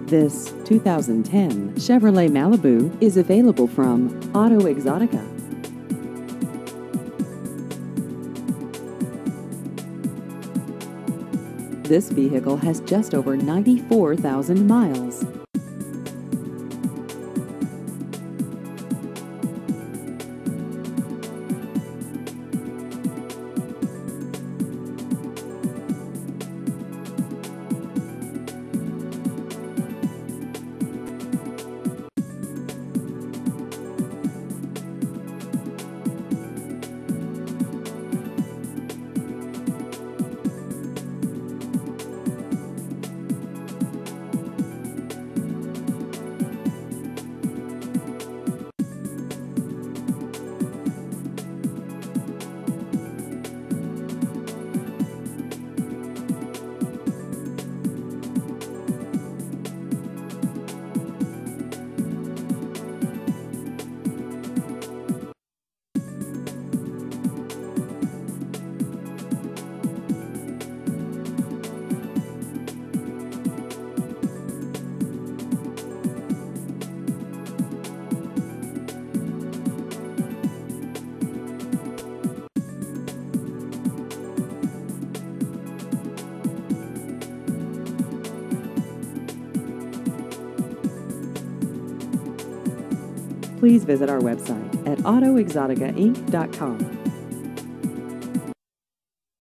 This 2010 Chevrolet Malibu is available from Auto Exotica. This vehicle has just over 94,000 miles. Please visit our website at autoexoticainc.com.